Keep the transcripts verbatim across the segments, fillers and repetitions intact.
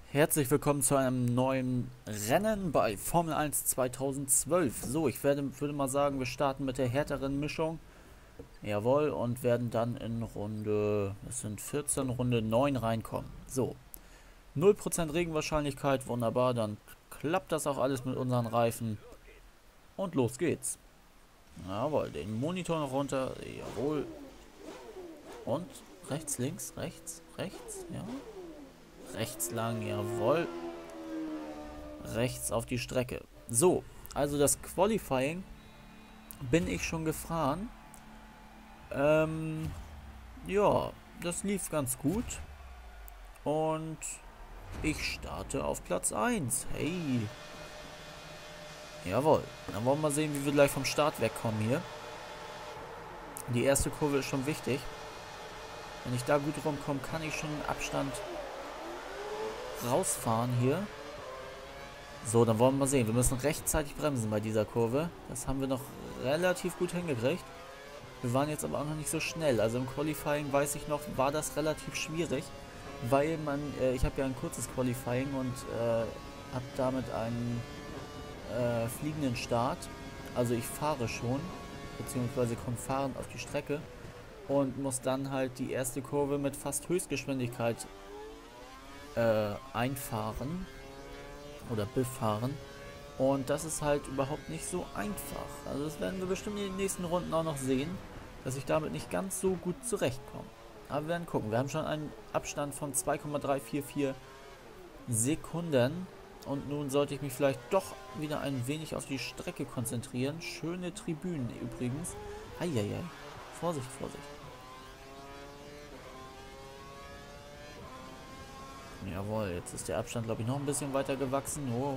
Herzlich willkommen zu einem neuen Rennen bei Formel eins zweitausendzwölf. So, ich werde, würde mal sagen, wir starten mit der härteren Mischung. Jawohl, und werden dann in Runde, es sind vierzehn, Runde neun reinkommen. So, null Prozent Regenwahrscheinlichkeit, wunderbar, dann klappt das auch alles mit unseren Reifen. Und los geht's. Jawohl, den Monitor noch runter, jawohl. Und rechts, links, rechts, rechts, ja. Rechts lang, jawohl. Rechts auf die Strecke. So, also das Qualifying bin ich schon gefahren. Ähm, ja, das lief ganz gut. Und ich starte auf Platz eins. Hey. Jawohl. Dann wollen wir mal sehen, wie wir gleich vom Start wegkommen hier. Die erste Kurve ist schon wichtig. Wenn ich da gut rumkomme, kann ich schon Abstand rausfahren hier. So, dann wollen wir mal sehen. Wir müssen rechtzeitig bremsen bei dieser Kurve. Das haben wir noch relativ gut hingekriegt. Wir waren jetzt aber auch noch nicht so schnell. Also im Qualifying, weiß ich noch, war das relativ schwierig. Weil man, äh, ich habe ja ein kurzes Qualifying und äh, habe damit einen äh, fliegenden Start. Also ich fahre schon, beziehungsweise komme fahrend auf die Strecke. Und muss dann halt die erste Kurve mit fast Höchstgeschwindigkeit äh, einfahren. Oder befahren. Und das ist halt überhaupt nicht so einfach. Also das werden wir bestimmt in den nächsten Runden auch noch sehen, dass ich damit nicht ganz so gut zurechtkomme. Aber wir werden gucken. Wir haben schon einen Abstand von zwei Komma drei vier vier Sekunden. Und nun sollte ich mich vielleicht doch wieder ein wenig auf die Strecke konzentrieren. Schöne Tribünen übrigens. Eieiei. Vorsicht, Vorsicht. Jawohl, jetzt ist der Abstand, glaube ich, noch ein bisschen weiter gewachsen. Oh.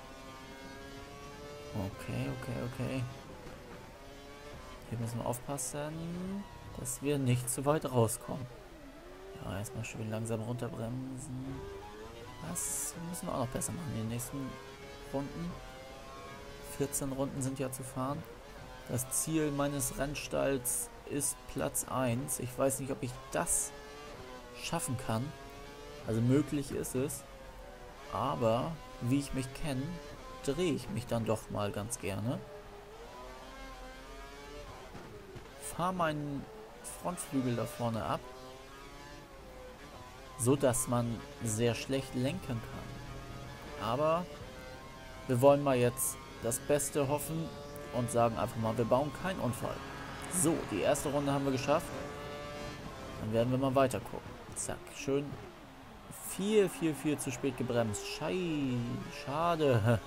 Okay, okay, okay. Hier müssen wir aufpassen, dass wir nicht zu weit rauskommen. Ja, erstmal schön langsam runterbremsen. Das müssen wir auch noch besser machen in den nächsten Runden. vierzehn Runden sind ja zu fahren. Das Ziel meines Rennstalls ist Platz eins. Ich weiß nicht, ob ich das schaffen kann. Also möglich ist es, aber wie ich mich kenne, drehe ich mich dann doch mal ganz gerne. Fahre meinen Frontflügel da vorne ab, so dass man sehr schlecht lenken kann. Aber wir wollen mal jetzt das Beste hoffen und sagen einfach mal, wir bauen keinen Unfall. So, die erste Runde haben wir geschafft. Dann werden wir mal weiter gucken. Zack, schön. Viel, viel, viel zu spät gebremst. Schei, schade.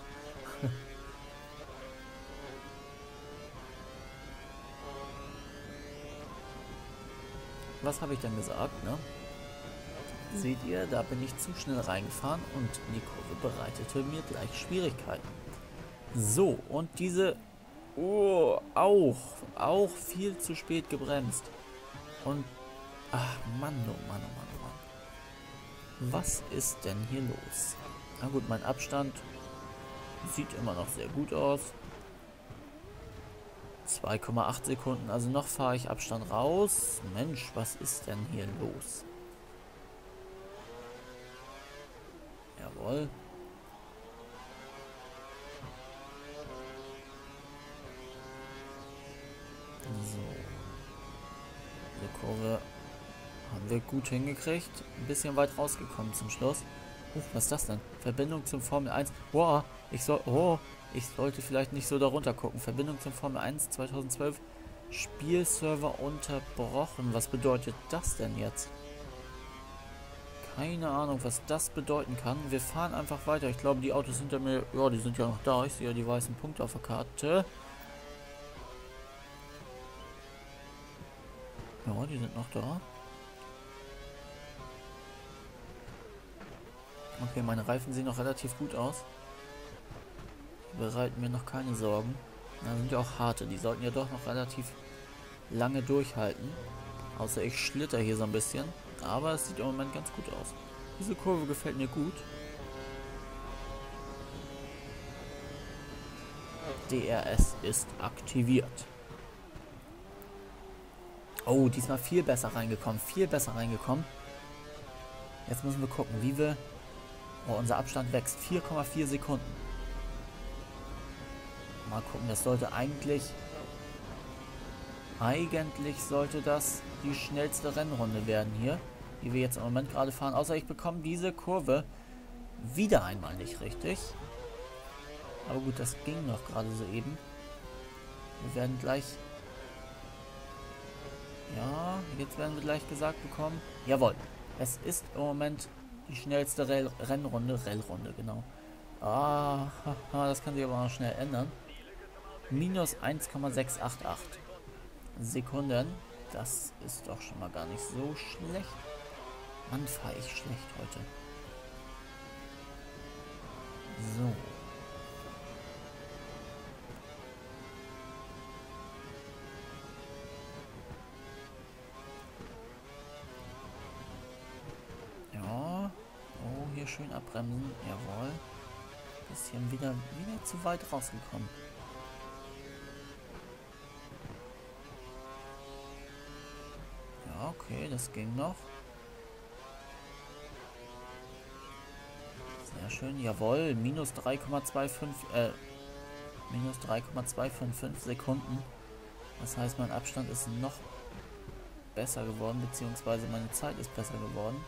Was habe ich denn gesagt, ne? Seht ihr, da bin ich zu schnell reingefahren und die Kurve bereitete mir gleich Schwierigkeiten. So, und diese... Oh, auch, auch viel zu spät gebremst. Und... Ach, Mann, oh Mann, oh Mann, oh Mann. Was ist denn hier los? Na gut, mein Abstand sieht immer noch sehr gut aus. zwei Komma acht Sekunden, also noch fahre ich Abstand raus. Mensch, was ist denn hier los? Jawohl. So. Die Kurve haben wir gut hingekriegt. Ein bisschen weit rausgekommen zum Schluss. Huch, was ist das denn? Verbindung zum Formel eins. Boah, ich soll. Oh, ich sollte vielleicht nicht so darunter gucken. Verbindung zum Formel eins zweitausendzwölf. Spielserver unterbrochen. Was bedeutet das denn jetzt? Keine Ahnung, was das bedeuten kann. Wir fahren einfach weiter. Ich glaube, die Autos hinter mir. Ja, die sind ja noch da. Ich sehe ja die weißen Punkte auf der Karte. Ja, die sind noch da. Okay, meine Reifen sehen noch relativ gut aus. Die bereiten mir noch keine Sorgen. Da sind ja auch harte. Die sollten ja doch noch relativ lange durchhalten. Außer ich schlitter hier so ein bisschen. Aber es sieht im Moment ganz gut aus. Diese Kurve gefällt mir gut. D R S ist aktiviert. Oh, diesmal viel besser reingekommen. Viel besser reingekommen. Jetzt müssen wir gucken, wie wir Oh, unser Abstand wächst. vier Komma vier Sekunden. Mal gucken, das sollte eigentlich... Eigentlich sollte das die schnellste Rennrunde werden hier, die wir jetzt im Moment gerade fahren. Außer ich bekomme diese Kurve wieder einmal nicht richtig. Aber gut, das ging noch gerade so eben. Wir werden gleich... Ja, jetzt werden wir gleich gesagt bekommen. Jawohl, es ist im Moment die schnellste Rell Rennrunde. Rellrunde, genau. Ah, haha, das kann sich aber noch schnell ändern. Minus eins Komma sechs acht acht Sekunden. Das ist doch schon mal gar nicht so schlecht. Mann, fahre ich schlecht heute. So. Ja. Oh, hier schön abbremsen. Jawohl. Bisschen wieder, wieder zu weit rausgekommen. Ja, okay, das ging noch. Sehr schön, jawohl. Minus drei Komma fünfundzwanzig, äh, minus drei Komma zweihundertfünfundfünfzig Sekunden. Das heißt, mein Abstand ist noch besser geworden, beziehungsweise meine Zeit ist besser geworden.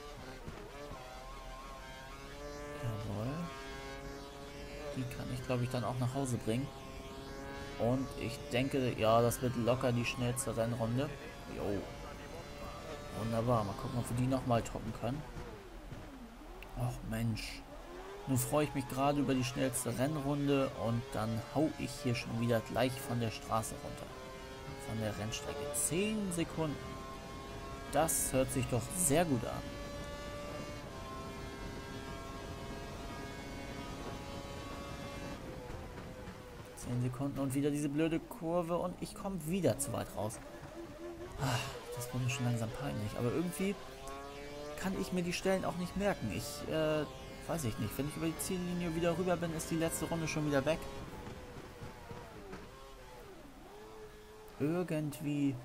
Jawohl. Die kann ich, glaube ich, dann auch nach Hause bringen. Und ich denke, ja, das wird locker die schnellste Rennrunde. Jo. Wunderbar. Mal gucken, ob wir die nochmal toppen können. Ach Mensch. Nun freue ich mich gerade über die schnellste Rennrunde und dann hau ich hier schon wieder gleich von der Straße runter. Von der Rennstrecke. zehn Sekunden. Das hört sich doch sehr gut an. zehn Sekunden und wieder diese blöde Kurve und ich komme wieder zu weit raus. Das wird mir schon langsam peinlich. Aber irgendwie kann ich mir die Stellen auch nicht merken. Ich, äh, weiß ich nicht. Wenn ich über die Ziellinie wieder rüber bin, ist die letzte Runde schon wieder weg. Irgendwie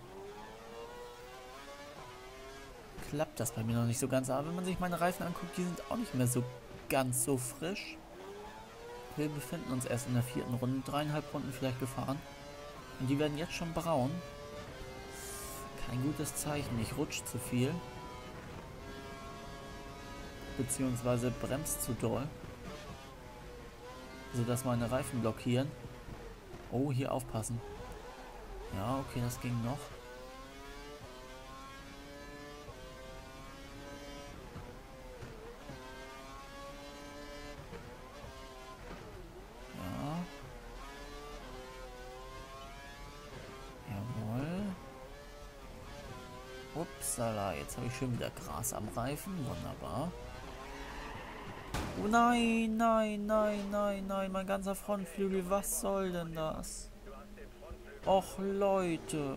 klappt das bei mir noch nicht so ganz. Aber wenn man sich meine Reifen anguckt, die sind auch nicht mehr so ganz so frisch. Wir befinden uns erst in der vierten Runde, dreieinhalb Runden vielleicht gefahren. Und die werden jetzt schon braun. Kein gutes Zeichen. Ich rutsche zu viel. Beziehungsweise bremst zu doll. Sodass meine Reifen blockieren. Oh, hier aufpassen. Ja, okay, das ging noch. Upsala, jetzt habe ich schon wieder Gras am Reifen. Wunderbar. Oh nein, nein, nein, nein, nein. Mein ganzer Frontflügel. Was soll denn das? Och, Leute.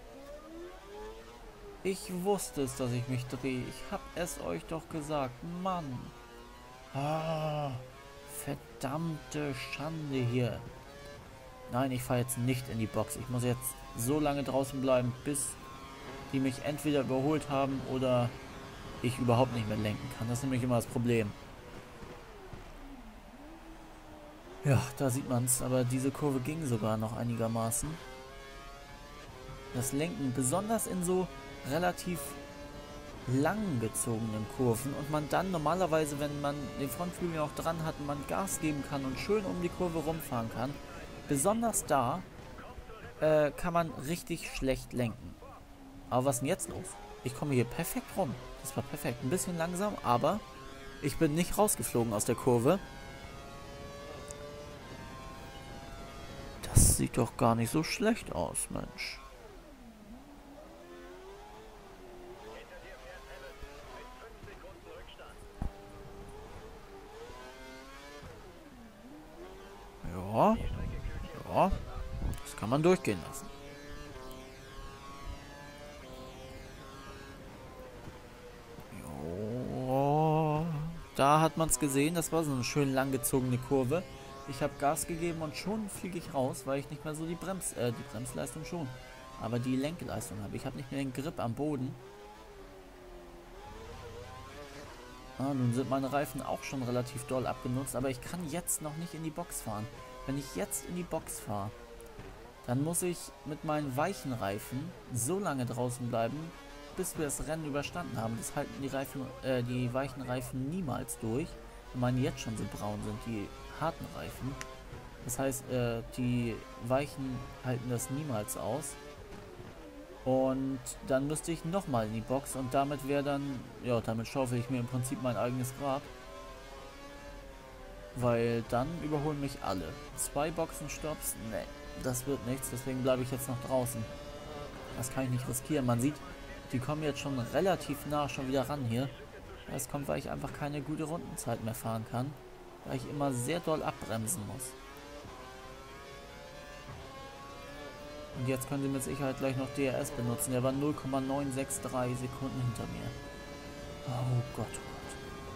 Ich wusste es, dass ich mich drehe. Ich hab es euch doch gesagt. Mann. Ah, verdammte Schande hier. Nein, ich fahre jetzt nicht in die Box. Ich muss jetzt so lange draußen bleiben, bis die mich entweder überholt haben oder ich überhaupt nicht mehr lenken kann. Das ist nämlich immer das Problem. Ja, da sieht man es, aber diese Kurve ging sogar noch einigermaßen. Das Lenken, besonders in so relativ lang gezogenen Kurven und man dann normalerweise, wenn man den Frontflügel noch dran hat und man Gas geben kann und schön um die Kurve rumfahren kann, besonders da äh, kann man richtig schlecht lenken. Aber was ist denn jetzt los? Ich komme hier perfekt rum. Das war perfekt. Ein bisschen langsam, aber ich bin nicht rausgeflogen aus der Kurve. Das sieht doch gar nicht so schlecht aus, Mensch. Ja. Ja. Das kann man durchgehen lassen. Da hat man es gesehen, das war so eine schön langgezogene Kurve. Ich habe Gas gegeben und schon fliege ich raus, weil ich nicht mehr so die Brems, äh, die Bremsleistung schon, aber die Lenkleistung habe. Ich habe nicht mehr den Grip am Boden. Ah, nun sind meine Reifen auch schon relativ doll abgenutzt, aber ich kann jetzt noch nicht in die Box fahren. Wenn ich jetzt in die Box fahre, dann muss ich mit meinen weichen Reifen so lange draußen bleiben, bis wir das Rennen überstanden haben. Das halten die Reifen, äh, die weichen Reifen niemals durch. Wenn meine jetzt schon so braun sind, die harten Reifen. Das heißt, äh, die weichen halten das niemals aus. Und dann müsste ich nochmal in die Box und damit wäre dann, ja, damit schaufel ich mir im Prinzip mein eigenes Grab. Weil dann überholen mich alle. Zwei Boxenstopps? Nee, das wird nichts, deswegen bleibe ich jetzt noch draußen. Das kann ich nicht riskieren. Man sieht, die kommen jetzt schon relativ nah schon wieder ran hier. Das kommt, weil ich einfach keine gute Rundenzeit mehr fahren kann. Weil ich immer sehr doll abbremsen muss. Und jetzt können sie mit Sicherheit gleich noch D R S benutzen. Der war null Komma neun sechs drei Sekunden hinter mir. Oh Gott, oh Gott.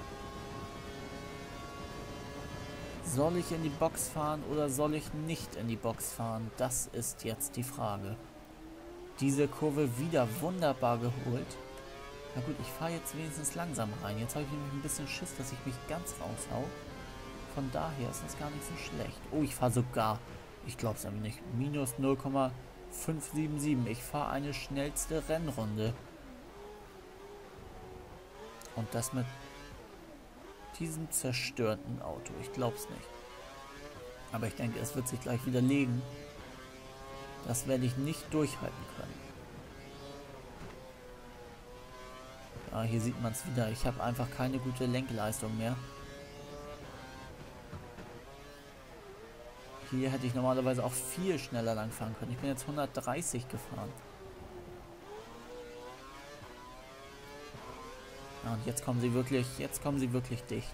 Soll ich in die Box fahren oder soll ich nicht in die Box fahren? Das ist jetzt die Frage. Diese Kurve wieder wunderbar geholt. Na gut, ich fahre jetzt wenigstens langsam rein. Jetzt habe ich nämlich ein bisschen Schiss, dass ich mich ganz raushau. Von daher ist das gar nicht so schlecht. Oh, ich fahre sogar, ich glaube es aber nicht, minus null Komma fünf sieben sieben. Ich fahre eine schnellste Rennrunde. Und das mit diesem zerstörten Auto. Ich glaube es nicht. Aber ich denke, es wird sich gleich widerlegen. Das werde ich nicht durchhalten können. Ah, hier sieht man es wieder. Ich habe einfach keine gute Lenkleistung mehr. Hier hätte ich normalerweise auch viel schneller langfahren können. Ich bin jetzt hundertdreißig gefahren. Ja, und jetzt kommen sie wirklich, jetzt kommen sie wirklich dicht.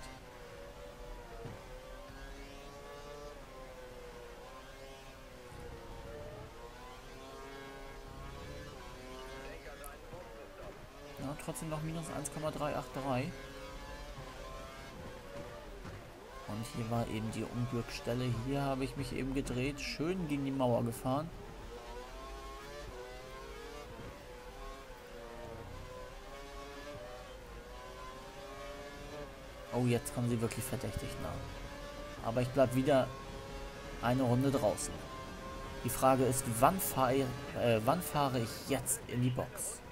Ja, trotzdem noch minus eins Komma drei acht drei. Und hier war eben die Unglücksstelle. Hier habe ich mich eben gedreht, schön gegen die Mauer gefahren. Oh, jetzt kommen sie wirklich verdächtig nah. Aber ich bleibe wieder eine Runde draußen. Die Frage ist, wann fahre, äh, wann fahre ich jetzt in die Box?